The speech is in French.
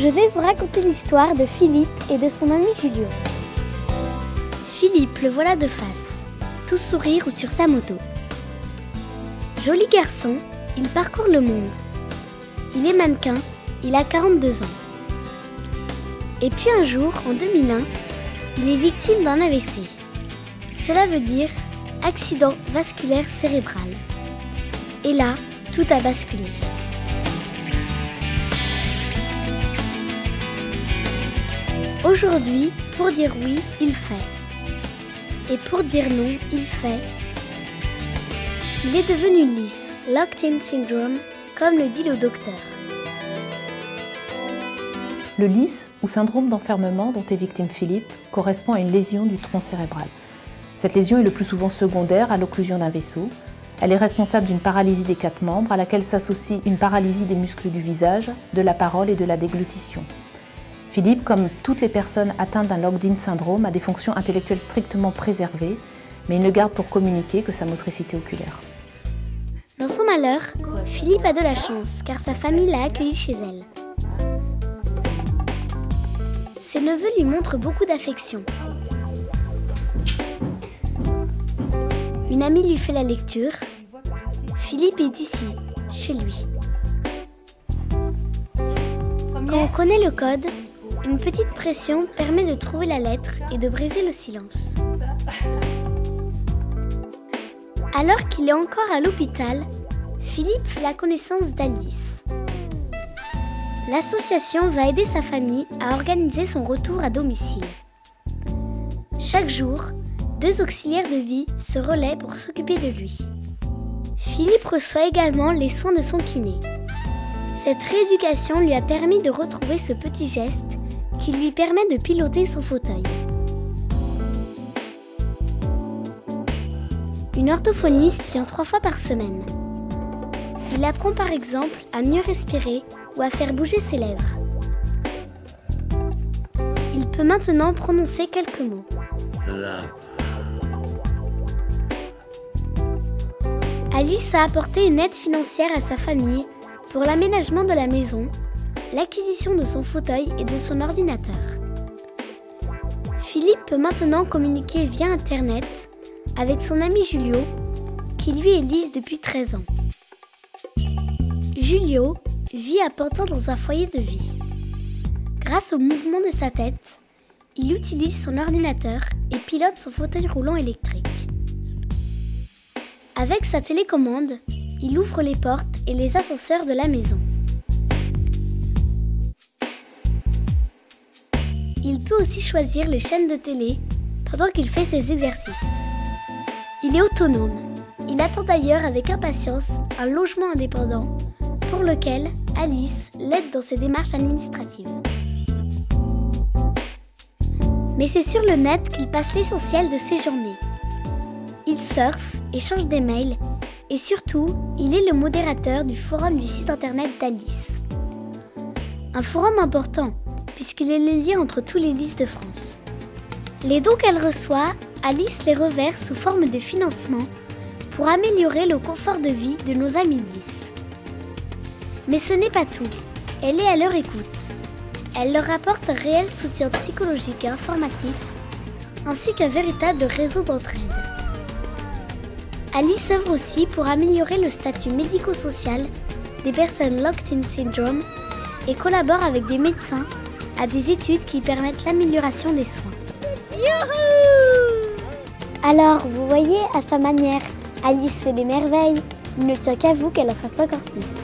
Je vais vous raconter l'histoire de Philippe et de son ami Julio. Philippe, le voilà de face, tout sourire ou sur sa moto. Joli garçon, il parcourt le monde. Il est mannequin, il a 42 ans. Et puis un jour, en 2001, il est victime d'un AVC. Cela veut dire accident vasculaire cérébral. Et là, tout a basculé. Aujourd'hui, pour dire oui, il fait. Et pour dire non, il fait. Il est devenu lisse, locked-in syndrome, comme le dit le docteur. Le LIS, ou syndrome d'enfermement dont est victime Philippe, correspond à une lésion du tronc cérébral. Cette lésion est le plus souvent secondaire à l'occlusion d'un vaisseau. Elle est responsable d'une paralysie des 4 membres à laquelle s'associe une paralysie des muscles du visage, de la parole et de la déglutition. Philippe, comme toutes les personnes atteintes d'un locked-in syndrome, a des fonctions intellectuelles strictement préservées, mais il ne garde pour communiquer que sa motricité oculaire. Dans son malheur, Philippe a de la chance car sa famille l'a accueilli chez elle. Ses neveux lui montrent beaucoup d'affection. Une amie lui fait la lecture. Philippe est ici, chez lui. Quand on connaît le code, une petite pression permet de trouver la lettre et de briser le silence. Alors qu'il est encore à l'hôpital, Philippe fait la connaissance d'Alice. L'association va aider sa famille à organiser son retour à domicile. Chaque jour, 2 auxiliaires de vie se relaient pour s'occuper de lui. Philippe reçoit également les soins de son kiné. Cette rééducation lui a permis de retrouver ce petit geste qui lui permet de piloter son fauteuil. Une orthophoniste vient 3 fois par semaine. Il apprend par exemple à mieux respirer ou à faire bouger ses lèvres. Il peut maintenant prononcer quelques mots. Alice a apporté une aide financière à sa famille pour l'aménagement de la maison, l'acquisition de son fauteuil et de son ordinateur. Philippe peut maintenant communiquer via Internet avec son ami Julio, qui lui est lisse depuis 13 ans. Julio vit à Pantin dans un foyer de vie. Grâce au mouvement de sa tête, il utilise son ordinateur et pilote son fauteuil roulant électrique. Avec sa télécommande, il ouvre les portes et les ascenseurs de la maison. Il peut aussi choisir les chaînes de télé pendant qu'il fait ses exercices. Il est autonome. Il attend d'ailleurs avec impatience un logement indépendant pour lequel Alice l'aide dans ses démarches administratives. Mais c'est sur le net qu'il passe l'essentiel de ses journées. Il surfe, échange des mails et surtout, il est le modérateur du forum du site internet d'Alice. Un forum important puisqu'il est le lien entre tous les listes de France. Les dons qu'elle reçoit, Alice les reverse sous forme de financement pour améliorer le confort de vie de nos amis lisses. Mais ce n'est pas tout, elle est à leur écoute. Elle leur apporte un réel soutien psychologique et informatif, ainsi qu'un véritable réseau d'entraide. Alice œuvre aussi pour améliorer le statut médico-social des personnes locked-in syndrome et collabore avec des médecins à des études qui permettent l'amélioration des soins. Youhou! Alors, vous voyez, à sa manière, Alice fait des merveilles. Il ne tient qu'à vous qu'elle en fasse encore plus.